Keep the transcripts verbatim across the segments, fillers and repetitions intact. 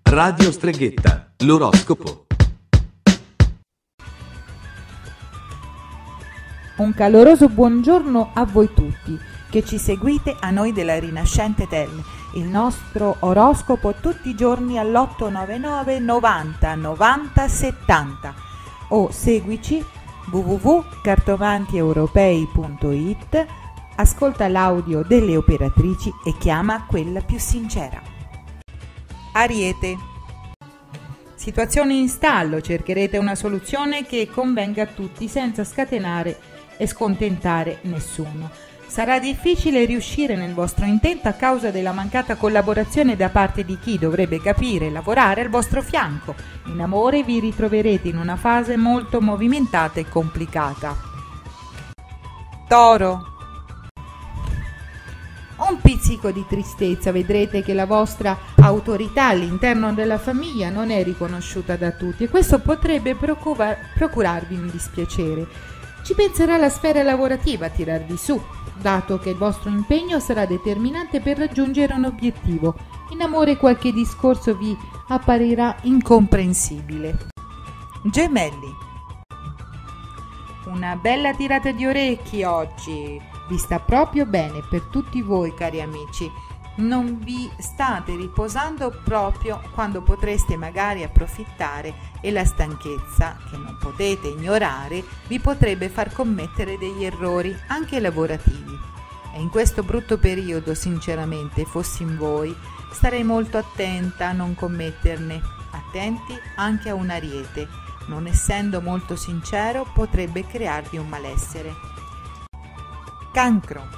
Radio Streghetta, l'oroscopo. Un caloroso buongiorno a voi tutti che ci seguite, a noi della Rinascente Tel. Il nostro oroscopo tutti i giorni all'otto nove nove novanta novanta settanta o seguici w w w punto cartomantieuropei punto it, ascolta l'audio delle operatrici e chiama quella più sincera. Ariete. Situazione in stallo, cercherete una soluzione che convenga a tutti senza scatenare e scontentare nessuno. Sarà difficile riuscire nel vostro intento a causa della mancata collaborazione da parte di chi dovrebbe capire e lavorare al vostro fianco. In amore vi ritroverete in una fase molto movimentata e complicata. Toro. Un pizzico di tristezza, vedrete che la vostra autorità all'interno della famiglia non è riconosciuta da tutti e questo potrebbe procura- procurarvi un dispiacere. Ci penserà la sfera lavorativa a tirarvi su, dato che il vostro impegno sarà determinante per raggiungere un obiettivo. In amore qualche discorso vi apparirà incomprensibile. Gemelli. Una bella tirata di orecchi oggi, vi sta proprio bene per tutti voi cari amici. Non vi state riposando proprio quando potreste magari approfittare e la stanchezza, che non potete ignorare, vi potrebbe far commettere degli errori anche lavorativi. E in questo brutto periodo, sinceramente, fossi in voi, starei molto attenta a non commetterne. Attenti anche a un ariete. Non essendo molto sincero, potrebbe crearvi un malessere. Cancro.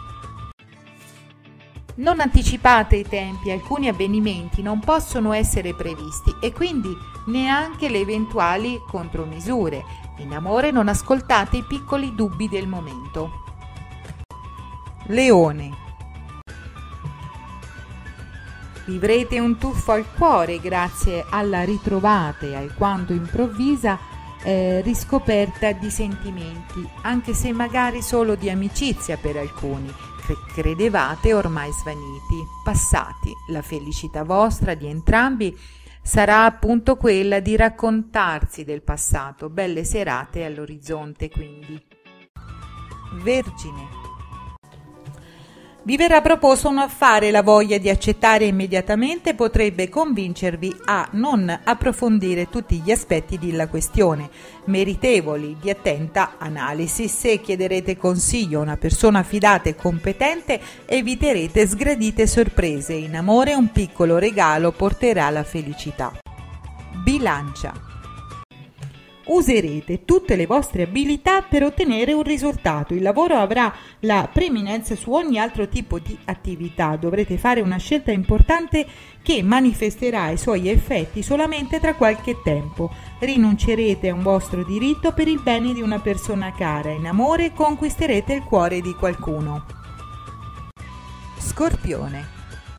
Non anticipate i tempi, alcuni avvenimenti non possono essere previsti e quindi neanche le eventuali contromisure. In amore non ascoltate i piccoli dubbi del momento. Leone. Vivrete un tuffo al cuore grazie alla ritrovata e alquanto improvvisa eh, riscoperta di sentimenti, anche se magari solo di amicizia per alcuni. Credevate ormai svaniti, passati. La felicità vostra di entrambi sarà appunto quella di raccontarsi del passato. Belle serate all'orizzonte quindi. Vergine. Vi verrà proposto un affare, la voglia di accettare immediatamente potrebbe convincervi a non approfondire tutti gli aspetti della questione, meritevoli di attenta analisi. Se chiederete consiglio a una persona fidata e competente, eviterete sgradite sorprese. In amore un piccolo regalo porterà la felicità. Bilancia. Userete tutte le vostre abilità per ottenere un risultato. Il lavoro avrà la preeminenza su ogni altro tipo di attività. Dovrete fare una scelta importante che manifesterà i suoi effetti solamente tra qualche tempo. Rinuncerete a un vostro diritto per il bene di una persona cara. In amore conquisterete il cuore di qualcuno. Scorpione.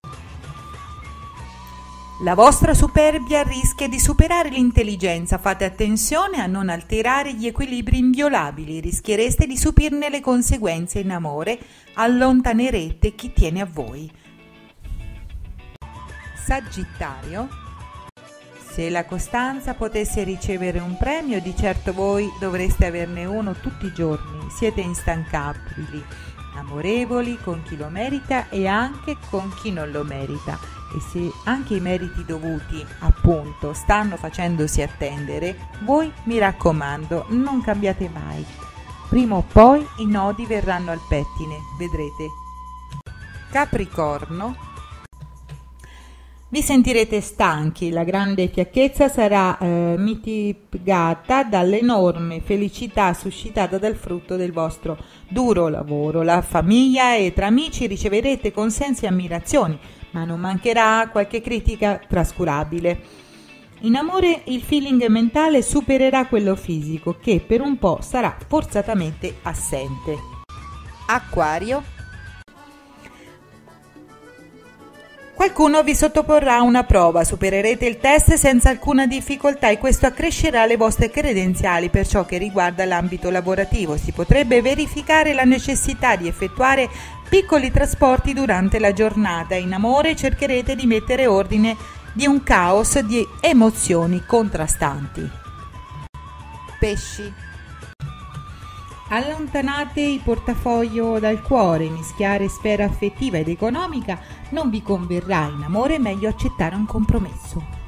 La vostra superbia rischia di superare l'intelligenza, fate attenzione a non alterare gli equilibri inviolabili, rischiereste di subirne le conseguenze. In amore allontanerete chi tiene a voi. Sagittario. Se la costanza potesse ricevere un premio, di certo voi dovreste averne uno tutti i giorni. Siete instancabili, amorevoli con chi lo merita e anche con chi non lo merita. E se anche i meriti dovuti, appunto, stanno facendosi attendere, voi, mi raccomando, non cambiate mai. Prima o poi i nodi verranno al pettine, vedrete. Capricorno. Vi sentirete stanchi, la grande fiacchezza sarà eh, mitigata dall'enorme felicità suscitata dal frutto del vostro duro lavoro. La famiglia e tra amici riceverete consensi e ammirazioni, ma non mancherà qualche critica trascurabile. In amore il feeling mentale supererà quello fisico, che per un po' sarà forzatamente assente. Acquario. Qualcuno vi sottoporrà a una prova, supererete il test senza alcuna difficoltà e questo accrescerà le vostre credenziali per ciò che riguarda l'ambito lavorativo. Si potrebbe verificare la necessità di effettuare piccoli trasporti durante la giornata. In amore cercherete di mettere ordine di un caos di emozioni contrastanti. Pesci. Allontanate il portafoglio dal cuore, mischiare sfera affettiva ed economica non vi converrà. In amore è meglio accettare un compromesso.